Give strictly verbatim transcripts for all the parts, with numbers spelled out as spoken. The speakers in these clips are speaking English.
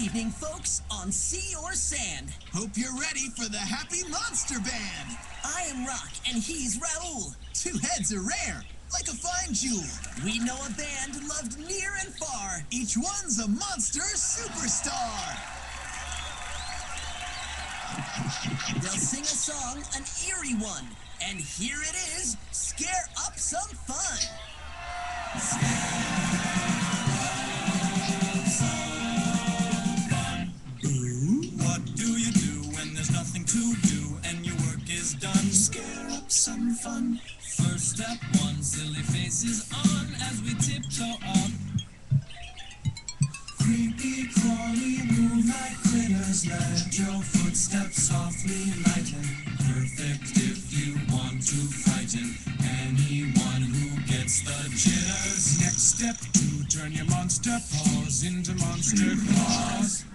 evening, folks, on Sea or Sand. Hope you're ready for the Happy Monster Band. I am Rock, and he's Raoul. Two heads are rare, like a fine jewel. We know a band loved near and far. Each one's a monster superstar. They'll sing a song, an eerie one. And here it is, Scare Up Some Fun. What do you do when there's nothing to do and your work is done? Scare up some fun. First step one, silly faces on as we tiptoe up. Creepy, crawly, move like critters. Let your footsteps softly lighten. Perfect if you want to frighten anyone who gets the jitters. Next step two, turn your monster paws into monster claws.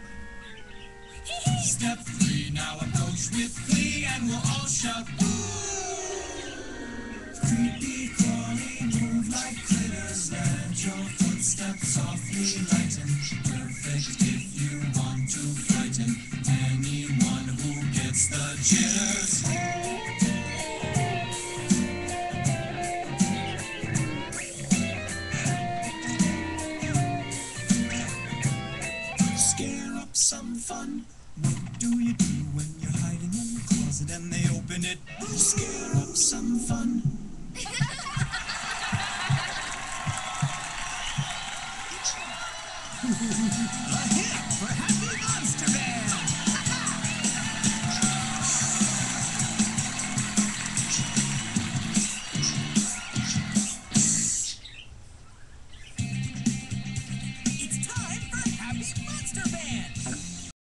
Step three, now approach with glee and we'll all shout ooh. Creepy, crawly, move like critters. Let your footsteps softly lighten. Perfect if you want to frighten anyone who gets the jitters. Scare up some fun. What do you do when you're hiding in the closet and they open it? Scare up some fun. A hit for Happy Monster